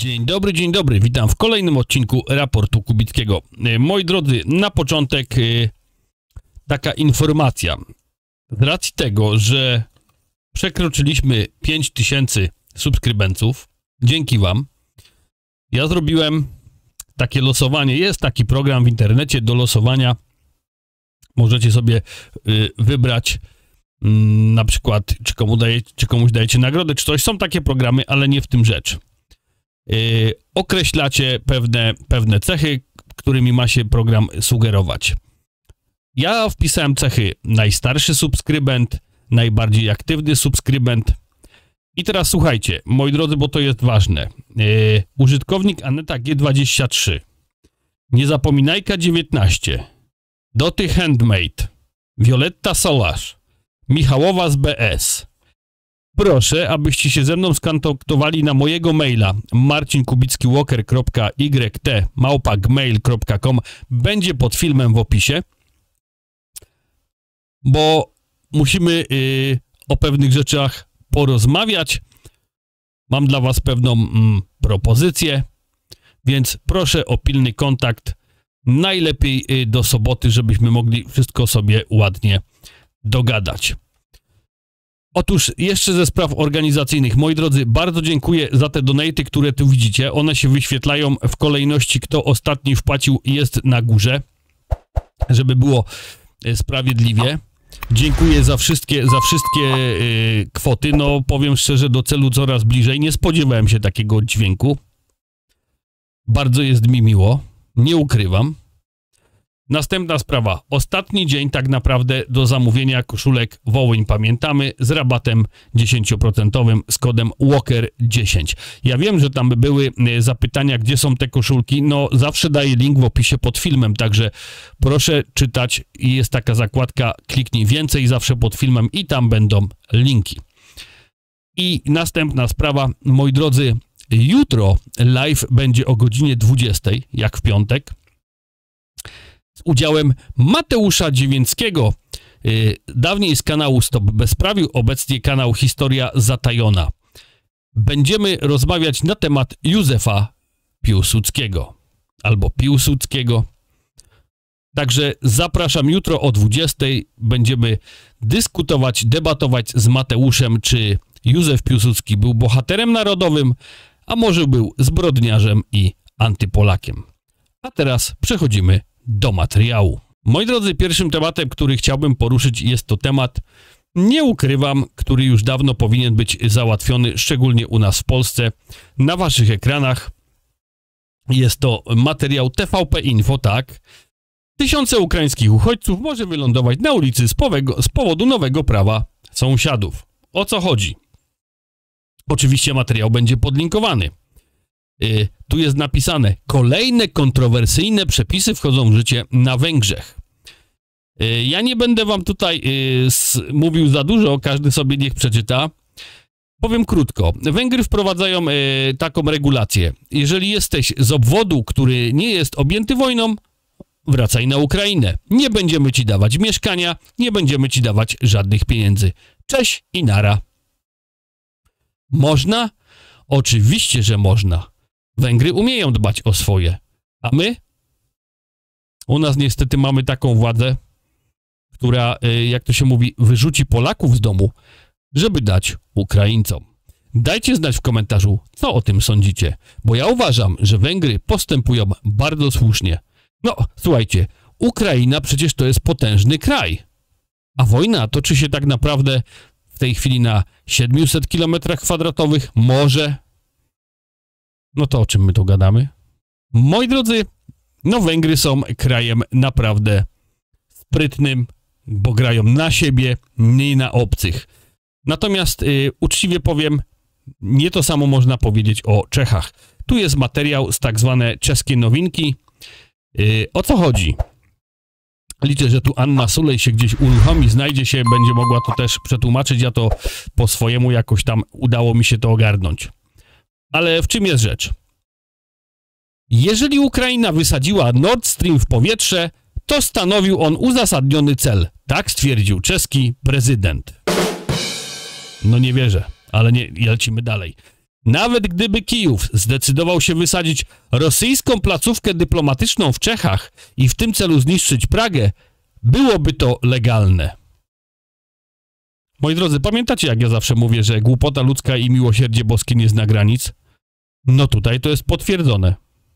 Dzień dobry, witam w kolejnym odcinku Raportu Kubickiego. Moi drodzy, na początek taka informacja. Z racji tego, że przekroczyliśmy 5000 subskrybentów, dzięki wam, ja zrobiłem takie losowanie. Jest taki program w internecie do losowania. Możecie sobie wybrać na przykład, czy komuś dajecie nagrodę, czy coś. Są takie programy, ale nie w tym rzecz. Określacie pewne cechy, którymi ma się program sugerować. Ja wpisałem cechy najstarszy subskrybent, najbardziej aktywny subskrybent. I teraz słuchajcie, moi drodzy, bo to jest ważne. Użytkownik Aneta G23, Niezapominajka 19, Doty Handmade, Violetta Solarz, Michałowa z BS. Proszę, abyście się ze mną skontaktowali na mojego maila marcinkubicki.walker.yt@gmail.com. Będzie pod filmem w opisie, bo musimy o pewnych rzeczach porozmawiać. Mam dla was pewną propozycję, więc proszę o pilny kontakt. Najlepiej do soboty, żebyśmy mogli wszystko sobie ładnie dogadać. Otóż jeszcze ze spraw organizacyjnych. Moi drodzy, bardzo dziękuję za te donaty, które tu widzicie. One się wyświetlają w kolejności, kto ostatni wpłacił, jest na górze, żeby było sprawiedliwie. Dziękuję za wszystkie kwoty. No, powiem szczerze, do celu coraz bliżej. Nie spodziewałem się takiego dźwięku. Bardzo jest mi miło. Nie ukrywam. Następna sprawa. Ostatni dzień tak naprawdę do zamówienia koszulek Wołyń Pamiętamy z rabatem 10% z kodem Walker10. Ja wiem, że tam były zapytania, gdzie są te koszulki. No, zawsze daję link w opisie pod filmem, także proszę czytać. Jest taka zakładka, kliknij więcej zawsze pod filmem i tam będą linki. I następna sprawa, moi drodzy, jutro live będzie o godzinie 20, jak w piątek, z udziałem Mateusza Dziewięckiego, dawniej z kanału Stop Bezprawiu, obecnie kanał Historia Zatajona. Będziemy rozmawiać na temat Józefa Piłsudskiego, albo Piłsudskiego. Także zapraszam jutro o 20. Będziemy dyskutować, debatować z Mateuszem, czy Józef Piłsudski był bohaterem narodowym, a może był zbrodniarzem i antypolakiem. A teraz przechodzimy do materiału. Moi drodzy, pierwszym tematem, który chciałbym poruszyć, jest to temat, nie ukrywam, który już dawno powinien być załatwiony, szczególnie u nas w Polsce. Na waszych ekranach jest to materiał TVP Info, tak? Tysiące ukraińskich uchodźców może wylądować na ulicy z powodu nowego prawa sąsiadów. O co chodzi? Oczywiście materiał będzie podlinkowany. Tu jest napisane: kolejne kontrowersyjne przepisy wchodzą w życie na Węgrzech. Ja nie będę wam tutaj mówił za dużo, każdy sobie niech przeczyta. Powiem krótko. Węgry wprowadzają taką regulację. Jeżeli jesteś z obwodu, który nie jest objęty wojną, wracaj na Ukrainę. Nie będziemy ci dawać mieszkania, nie będziemy ci dawać żadnych pieniędzy. Cześć i nara. Można? Oczywiście, że można. Węgry umieją dbać o swoje. A my? U nas niestety mamy taką władzę, która, jak to się mówi, wyrzuci Polaków z domu, żeby dać Ukraińcom. Dajcie znać w komentarzu, co o tym sądzicie, bo ja uważam, że Węgry postępują bardzo słusznie. No, słuchajcie, Ukraina przecież to jest potężny kraj, a wojna toczy się tak naprawdę w tej chwili na 700 km², może. No to o czym my tu gadamy? Moi drodzy, no Węgry są krajem naprawdę sprytnym, bo grają na siebie, nie na obcych. Natomiast uczciwie powiem, nie to samo można powiedzieć o Czechach. Tu jest materiał z tak zwane czeskie nowinki. O co chodzi? Liczę, że tu Anna Sulej się gdzieś uruchomi, znajdzie się, będzie mogła to też przetłumaczyć. Ja to po swojemu jakoś tam udało mi się to ogarnąć. Ale w czym jest rzecz? Jeżeli Ukraina wysadziła Nord Stream w powietrze, to stanowił on uzasadniony cel. Tak stwierdził czeski prezydent. No nie wierzę, ale nie, lecimy dalej. Nawet gdyby Kijów zdecydował się wysadzić rosyjską placówkę dyplomatyczną w Czechach i w tym celu zniszczyć Pragę, byłoby to legalne. Moi drodzy, pamiętacie, jak ja zawsze mówię, że głupota ludzka i miłosierdzie boskie nie zna granic? No tutaj to jest potwierdzone.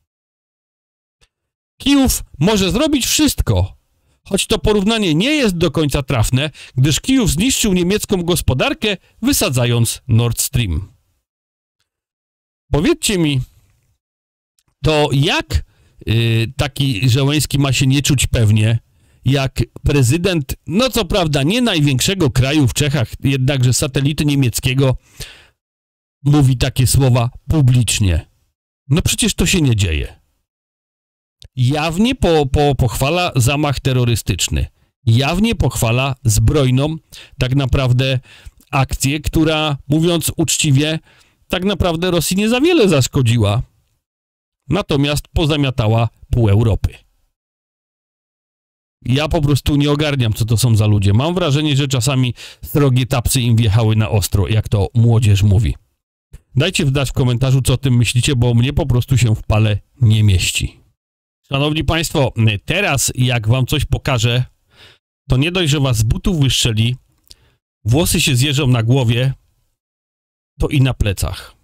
Kijów może zrobić wszystko, choć to porównanie nie jest do końca trafne, gdyż Kijów zniszczył niemiecką gospodarkę, wysadzając Nord Stream. Powiedzcie mi, to jak taki Zełenski ma się nie czuć pewnie, jak prezydent, no co prawda nie największego kraju w Czechach, jednakże satelity niemieckiego, mówi takie słowa publicznie. No przecież to się nie dzieje. Jawnie pochwala zamach terrorystyczny. Jawnie pochwala zbrojną tak naprawdę akcję, która, mówiąc uczciwie, tak naprawdę Rosji nie za wiele zaszkodziła. Natomiast pozamiatała pół Europy. Ja po prostu nie ogarniam, co to są za ludzie. Mam wrażenie, że czasami srogie tapsy im wjechały na ostro, jak to młodzież mówi. Dajcie znać w komentarzu, co o tym myślicie, bo mnie po prostu się w pale nie mieści. Szanowni Państwo, teraz jak wam coś pokażę, to nie dość, że was z butów wystrzeli, włosy się zjeżdżą na głowie, to i na plecach.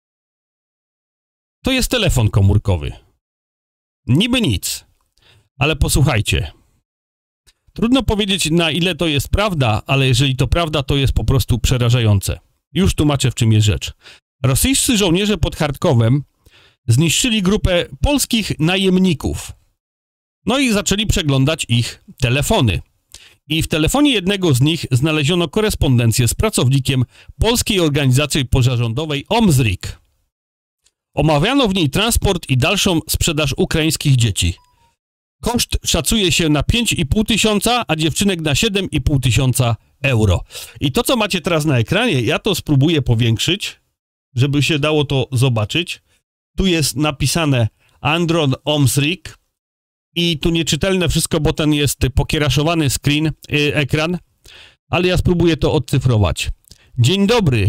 To jest telefon komórkowy. Niby nic, ale posłuchajcie. Trudno powiedzieć, na ile to jest prawda, ale jeżeli to prawda, to jest po prostu przerażające. Już tłumaczę, w czym jest rzecz. Rosyjscy żołnierze pod Charkowem zniszczyli grupę polskich najemników. No i zaczęli przeglądać ich telefony. I w telefonie jednego z nich znaleziono korespondencję z pracownikiem polskiej organizacji pozarządowej OMSRIK. Omawiano w niej transport i dalszą sprzedaż ukraińskich dzieci. Koszt szacuje się na 5,5 tysiąca, a dziewczynek na 7,5 tysiąca euro. I to, co macie teraz na ekranie, ja to spróbuję powiększyć, żeby się dało to zobaczyć. Tu jest napisane Andron OMSRIK i tu nieczytelne wszystko, bo ten jest pokieraszowany ekran, ale ja spróbuję to odcyfrować. Dzień dobry.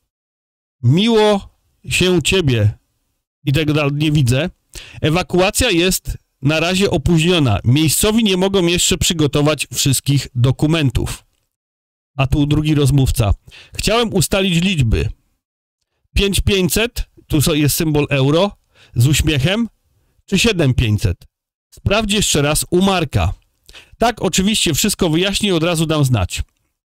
Miło się ciebie. I tego dalej nie widzę. Ewakuacja jest na razie opóźniona. Miejscowi nie mogą jeszcze przygotować wszystkich dokumentów. A tu drugi rozmówca. Chciałem ustalić liczby. 5500, tu jest symbol euro, z uśmiechem, czy 7500? Sprawdź jeszcze raz u Marka. Tak, oczywiście, wszystko wyjaśnię i od razu dam znać.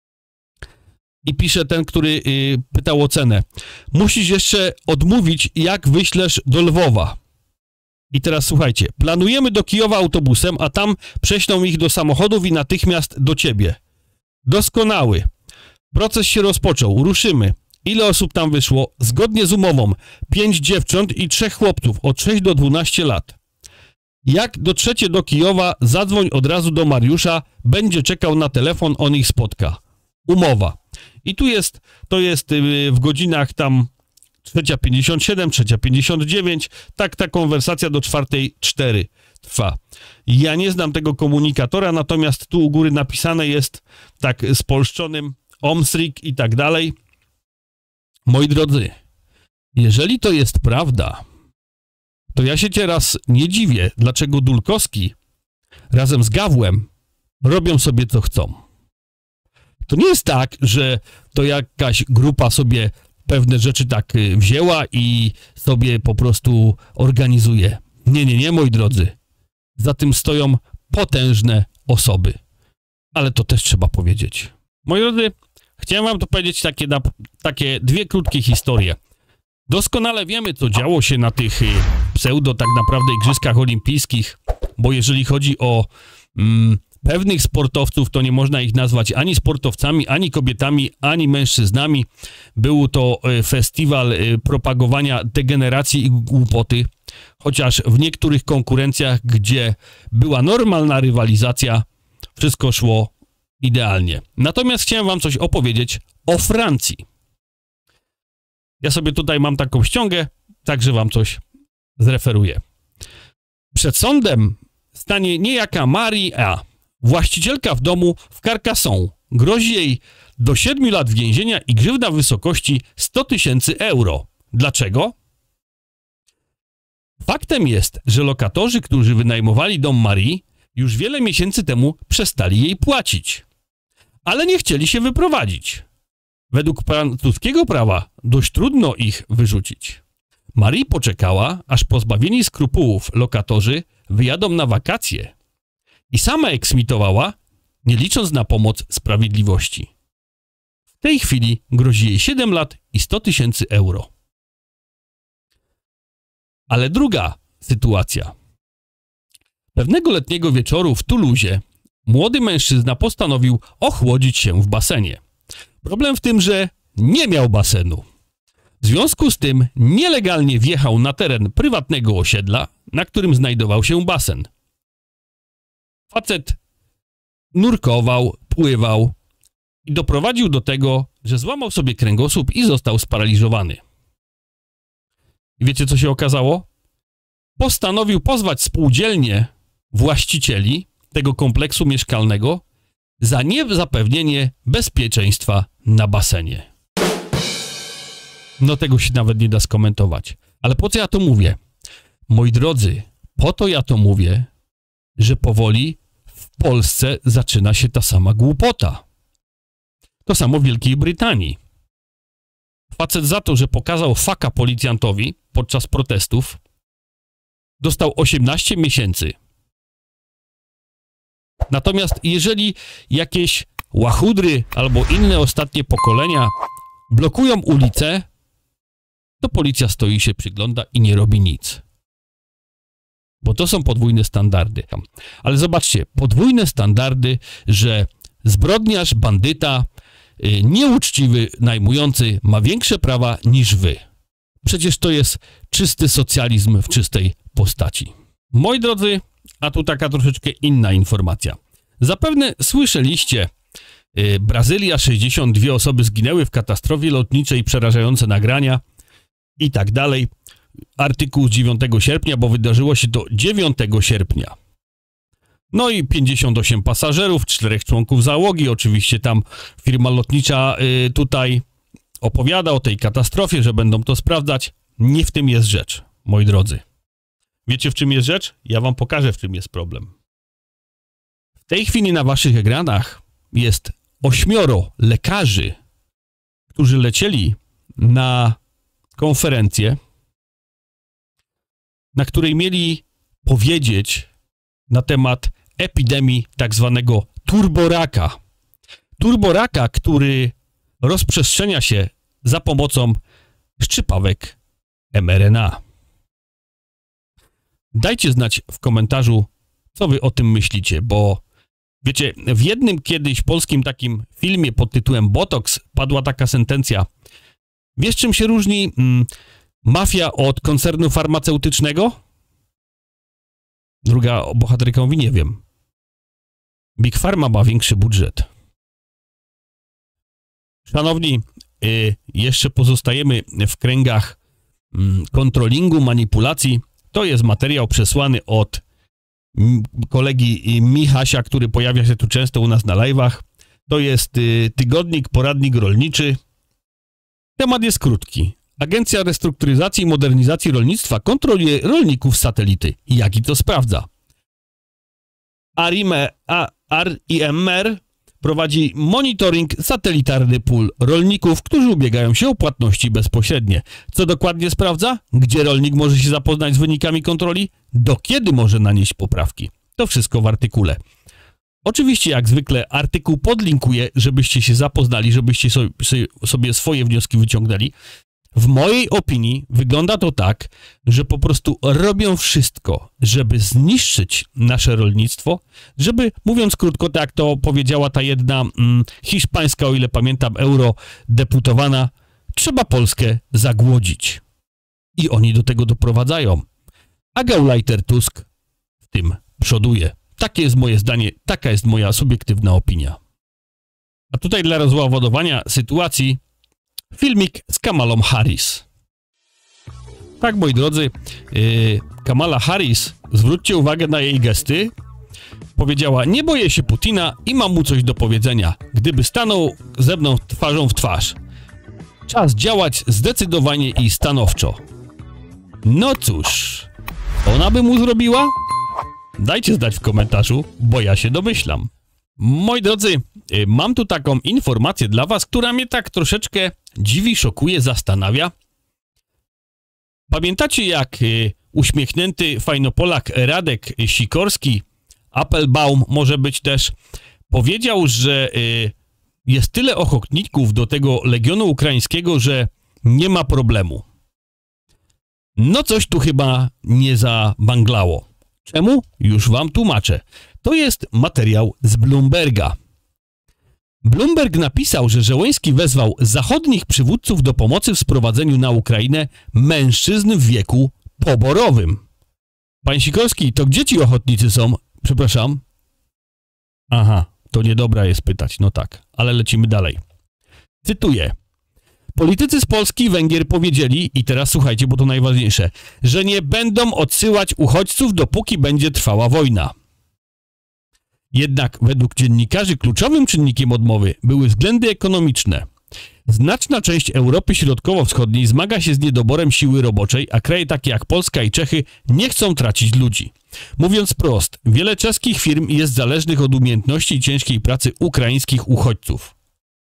I pisze ten, który pytał o cenę. Musisz jeszcze odmówić, jak wyślesz do Lwowa. I teraz słuchajcie. Planujemy do Kijowa autobusem, a tam prześlą ich do samochodów i natychmiast do ciebie. Doskonały. Proces się rozpoczął. Ruszymy. Ile osób tam wyszło? Zgodnie z umową 5 dziewcząt i 3 chłopców od 6 do 12 lat. Jak dotrzecie do Kijowa, zadzwoń od razu do Mariusza, będzie czekał na telefon, on ich spotka. Umowa. I tu jest, to jest w godzinach tam 3:57, 3:59, tak ta konwersacja do 4:04 trwa. Ja nie znam tego komunikatora, natomiast tu u góry napisane jest tak spolszczonym OMSRIK i tak dalej. Moi drodzy, jeżeli to jest prawda, to ja się teraz nie dziwię, dlaczego Dulkowski razem z Gawłem robią sobie co chcą. To nie jest tak, że to jakaś grupa sobie pewne rzeczy tak wzięła i sobie po prostu organizuje. Nie, moi drodzy. Za tym stoją potężne osoby. Ale to też trzeba powiedzieć. Moi drodzy, chciałem wam to powiedzieć takie dwie krótkie historie. Doskonale wiemy, co działo się na tych pseudo tak naprawdę igrzyskach olimpijskich, bo jeżeli chodzi o pewnych sportowców, to nie można ich nazwać ani sportowcami, ani kobietami, ani mężczyznami. Był to festiwal propagowania degeneracji i głupoty, chociaż w niektórych konkurencjach, gdzie była normalna rywalizacja, wszystko szło idealnie. Natomiast chciałem wam coś opowiedzieć o Francji. Ja sobie tutaj mam taką ściągę, także wam coś zreferuję. Przed sądem stanie niejaka Marie A., właścicielka w domu w Carcassonne. Grozi jej do 7 lat więzienia i grzywna w wysokości 100 000 euro. Dlaczego? Faktem jest, że lokatorzy, którzy wynajmowali dom Marii, już wiele miesięcy temu przestali jej płacić, ale nie chcieli się wyprowadzić. Według francuskiego prawa dość trudno ich wyrzucić. Marie poczekała, aż pozbawieni skrupułów lokatorzy wyjadą na wakacje i sama eksmitowała, nie licząc na pomoc sprawiedliwości. W tej chwili grozi jej 7 lat i 100 000 euro. Ale druga sytuacja. Pewnego letniego wieczoru w Toulouse młody mężczyzna postanowił ochłodzić się w basenie. Problem w tym, że nie miał basenu. W związku z tym nielegalnie wjechał na teren prywatnego osiedla, na którym znajdował się basen. Facet nurkował, pływał i doprowadził do tego, że złamał sobie kręgosłup i został sparaliżowany. I wiecie, co się okazało? Postanowił pozwać spółdzielnię właścicieli tego kompleksu mieszkalnego za niezapewnienie bezpieczeństwa na basenie. No tego się nawet nie da skomentować. Ale po co ja to mówię? Moi drodzy, po to ja to mówię, że powoli w Polsce zaczyna się ta sama głupota. To samo w Wielkiej Brytanii. Facet za to, że pokazał faka policjantowi podczas protestów, dostał 18 miesięcy. Natomiast jeżeli jakieś łachudry albo inne ostatnie pokolenia blokują ulicę, to policja stoi i się przygląda i nie robi nic. Bo to są podwójne standardy. Ale zobaczcie, podwójne standardy, że zbrodniarz, bandyta, nieuczciwy najmujący ma większe prawa niż wy. Przecież to jest czysty socjalizm w czystej postaci. Moi drodzy, a tu taka troszeczkę inna informacja. Zapewne słyszeliście, Brazylia, 62 osoby zginęły w katastrofie lotniczej, przerażające nagrania i tak dalej. Artykuł z 9 sierpnia, bo wydarzyło się to 9 sierpnia. No i 58 pasażerów, 4 członków załogi. Oczywiście tam firma lotnicza tutaj opowiada o tej katastrofie, że będą to sprawdzać. Nie w tym jest rzecz, moi drodzy. Wiecie, w czym jest rzecz? Ja wam pokażę, w czym jest problem. W tej chwili na waszych ekranach jest 8 lekarzy, którzy lecieli na konferencję, na której mieli powiedzieć na temat epidemii tak zwanego turboraka. Turboraka, który rozprzestrzenia się za pomocą szczypawek mRNA. Dajcie znać w komentarzu, co wy o tym myślicie, bo wiecie, w jednym kiedyś polskim takim filmie pod tytułem Botox padła taka sentencja. Wiesz, czym się różni mafia od koncernu farmaceutycznego? Druga bohaterka mówi, nie wiem. Big Pharma ma większy budżet. Szanowni, jeszcze pozostajemy w kręgach kontrolingu, manipulacji. To jest materiał przesłany od kolegi Michasia, który pojawia się tu często u nas na live'ach. To jest tygodnik, poradnik rolniczy. Temat jest krótki. Agencja Restrukturyzacji i Modernizacji Rolnictwa kontroluje rolników z satelity. Jaki to sprawdza? ARIMR prowadzi monitoring satelitarny pól rolników, którzy ubiegają się o płatności bezpośrednie. Co dokładnie sprawdza? Gdzie rolnik może się zapoznać z wynikami kontroli? Do kiedy może nanieść poprawki? To wszystko w artykule. Oczywiście, jak zwykle, artykuł podlinkuję, żebyście się zapoznali, żebyście sobie swoje wnioski wyciągnęli. W mojej opinii wygląda to tak, że po prostu robią wszystko, żeby zniszczyć nasze rolnictwo, żeby, mówiąc krótko, tak jak to powiedziała ta jedna hiszpańska, o ile pamiętam, eurodeputowana, trzeba Polskę zagłodzić. I oni do tego doprowadzają. A Gauleiter Tusk w tym przoduje. Takie jest moje zdanie, taka jest moja subiektywna opinia. A tutaj dla rozładowania sytuacji filmik z Kamalą Harris. Tak, moi drodzy, Kamala Harris, zwróćcie uwagę na jej gesty, powiedziała, nie boję się Putina i mam mu coś do powiedzenia, gdyby stanął ze mną twarzą w twarz. Czas działać zdecydowanie i stanowczo. No cóż, ona by mu zrobiła? Dajcie znać w komentarzu, bo ja się domyślam. Moi drodzy, mam tu taką informację dla was, która mnie tak troszeczkę dziwi, szokuje, zastanawia. Pamiętacie, jak uśmiechnięty fajnopolak Radek Sikorski, Applebaum może być też, powiedział, że jest tyle ochotników do tego Legionu Ukraińskiego, że nie ma problemu. No coś tu chyba nie zabanglało. Czemu? Już wam tłumaczę. To jest materiał z Bloomberga. Bloomberg napisał, że Zełenski wezwał zachodnich przywódców do pomocy w sprowadzeniu na Ukrainę mężczyzn w wieku poborowym. Panie Sikorski, to gdzie ci ochotnicy są? Przepraszam. Aha, to niedobra jest pytać. No tak, ale lecimy dalej. Cytuję. Politycy z Polski i Węgier powiedzieli, i teraz słuchajcie, bo to najważniejsze, że nie będą odsyłać uchodźców, dopóki będzie trwała wojna. Jednak według dziennikarzy kluczowym czynnikiem odmowy były względy ekonomiczne. Znaczna część Europy Środkowo-Wschodniej zmaga się z niedoborem siły roboczej, a kraje takie jak Polska i Czechy nie chcą tracić ludzi. Mówiąc prost, wiele czeskich firm jest zależnych od umiejętności i ciężkiej pracy ukraińskich uchodźców.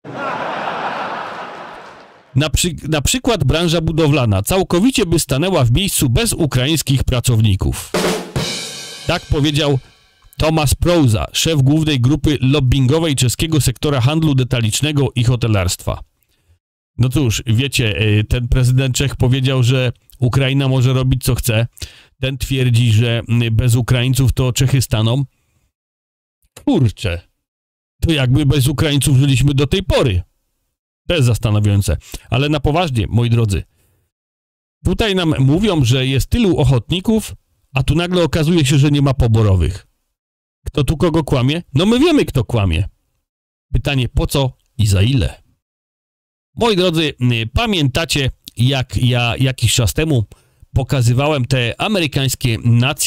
Na przykład branża budowlana całkowicie by stanęła w miejscu bez ukraińskich pracowników. Tak powiedział Tomasz Prouza, szef głównej grupy lobbingowej czeskiego sektora handlu detalicznego i hotelarstwa. No cóż, wiecie, ten prezydent Czech powiedział, że Ukraina może robić co chce. Ten twierdzi, że bez Ukraińców to Czechy staną. Kurczę, to jakby bez Ukraińców żyliśmy do tej pory. To jest zastanawiające. Ale na poważnie, moi drodzy. Tutaj nam mówią, że jest tylu ochotników, a tu nagle okazuje się, że nie ma poborowych. Kto tu kogo kłamie? No my wiemy, kto kłamie. Pytanie, po co i za ile? Moi drodzy, pamiętacie, jak ja jakiś czas temu pokazywałem te amerykańskie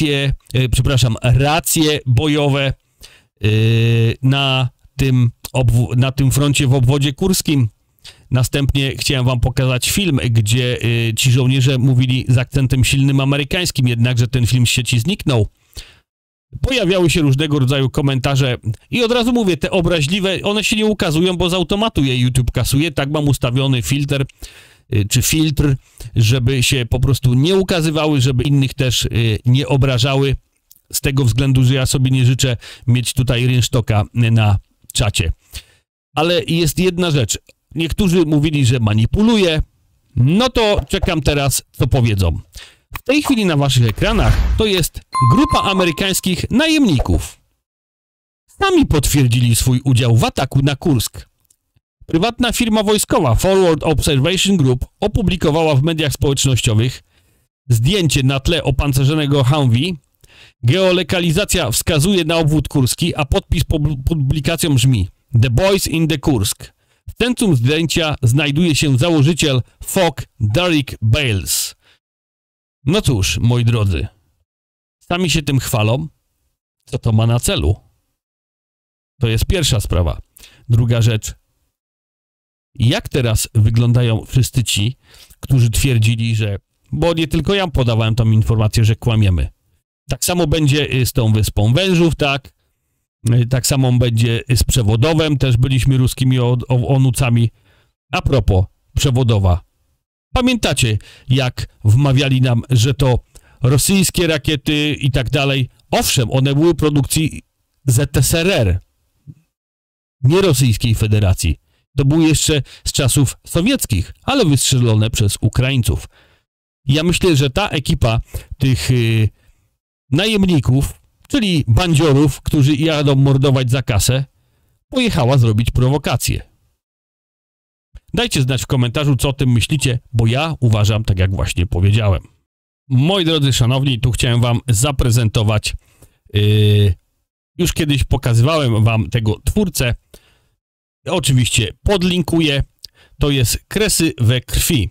racje bojowe na tym froncie w obwodzie kurskim. Następnie chciałem wam pokazać film, gdzie ci żołnierze mówili z akcentem silnym amerykańskim, jednakże ten film z sieci zniknął. Pojawiały się różnego rodzaju komentarze i od razu mówię, te obraźliwe, one się nie ukazują, bo z automatu je YouTube kasuje, tak mam ustawiony filtr, żeby się po prostu nie ukazywały, żeby innych też nie obrażały, z tego względu, że ja sobie nie życzę mieć tutaj rynsztoka na czacie. Ale jest jedna rzecz, niektórzy mówili, że manipuluję, no to czekam teraz, co powiedzą. W tej chwili na waszych ekranach to jest grupa amerykańskich najemników. Sami potwierdzili swój udział w ataku na Kursk. Prywatna firma wojskowa Forward Observation Group opublikowała w mediach społecznościowych zdjęcie na tle opancerzonego Humvee. Geolokalizacja wskazuje na obwód kurski, a podpis pod publikacją brzmi The Boys in the Kursk. W centrum zdjęcia znajduje się założyciel FOK Derek Bales. No cóż, moi drodzy, sami się tym chwalą, co to ma na celu. To jest pierwsza sprawa. Druga rzecz, jak teraz wyglądają wszyscy ci, którzy twierdzili, że, bo nie tylko ja podawałem tą informację, że kłamiemy. Tak samo będzie z tą Wyspą Wężów, tak? Tak samo będzie z przewodowem, też byliśmy ruskimi onucami. A propos, przewodowa. Pamiętacie, jak wmawiali nam, że to rosyjskie rakiety i tak dalej? Owszem, one były produkcji ZSRR, nie Rosyjskiej Federacji. To były jeszcze z czasów sowieckich, ale wystrzelone przez Ukraińców. Ja myślę, że ta ekipa tych najemników, czyli bandziorów, którzy jadą mordować za kasę, pojechała zrobić prowokację. Dajcie znać w komentarzu, co o tym myślicie, bo ja uważam tak, jak właśnie powiedziałem. Moi drodzy szanowni, tu chciałem wam zaprezentować, już kiedyś pokazywałem wam tego twórcę, oczywiście podlinkuję, to jest Kresy we krwi.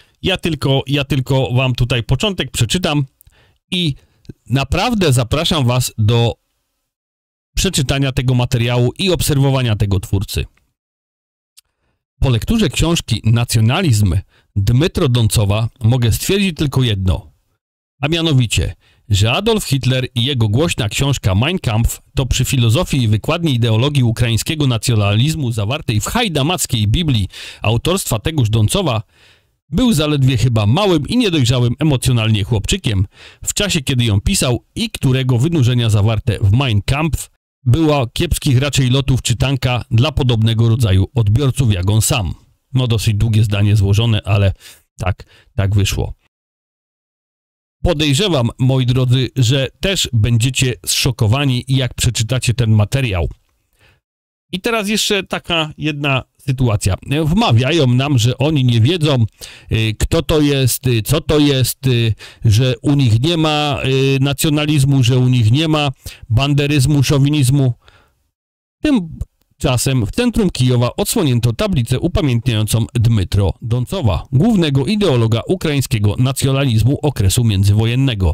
Ja tylko wam tutaj początek przeczytam i naprawdę zapraszam was do przeczytania tego materiału i obserwowania tego twórcy. Po lekturze książki Nacjonalizm Dmytro Doncowa mogę stwierdzić tylko jedno, a mianowicie, że Adolf Hitler i jego głośna książka Mein Kampf to przy filozofii i wykładni ideologii ukraińskiego nacjonalizmu zawartej w hajdamackiej Biblii autorstwa tegoż Doncowa był zaledwie chyba małym i niedojrzałym emocjonalnie chłopczykiem w czasie, kiedy ją pisał i którego wynurzenia zawarte w Mein Kampf była kiepskich raczej lotów czytanka dla podobnego rodzaju odbiorców jak on sam. No dosyć długie zdanie złożone, ale tak wyszło. Podejrzewam, moi drodzy, że też będziecie zszokowani, jak przeczytacie ten materiał. I teraz jeszcze taka jedna sytuacja. Wmawiają nam, że oni nie wiedzą, kto to jest, co to jest, że u nich nie ma nacjonalizmu, że u nich nie ma banderyzmu, szowinizmu. Tymczasem w centrum Kijowa odsłonięto tablicę upamiętniającą Dmytro Doncowa, głównego ideologa ukraińskiego nacjonalizmu okresu międzywojennego.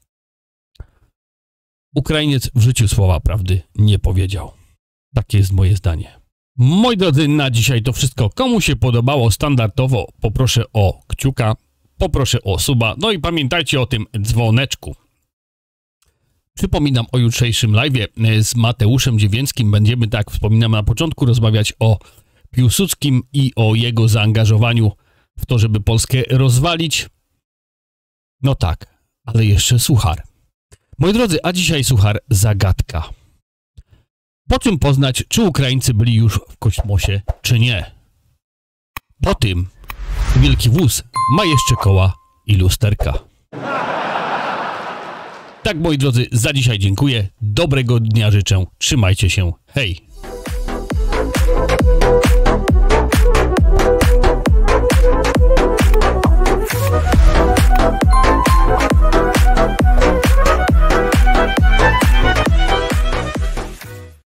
Ukrainiec w życiu słowa prawdy nie powiedział. Takie jest moje zdanie. Moi drodzy, na dzisiaj to wszystko. Komu się podobało standardowo, poproszę o kciuka, poproszę o suba, no i pamiętajcie o tym dzwoneczku. Przypominam o jutrzejszym live'ie z Mateuszem Dziewięckim. Będziemy, tak wspominam na początku, rozmawiać o Piłsudskim i o jego zaangażowaniu w to, żeby Polskę rozwalić. No tak, ale jeszcze suchar. Moi drodzy, a dzisiaj suchar zagadka. Po czym poznać, czy Ukraińcy byli już w kosmosie, czy nie? Po tym wielki wóz ma jeszcze koła i lusterka. Tak, moi drodzy, za dzisiaj dziękuję. Dobrego dnia życzę. Trzymajcie się. Hej!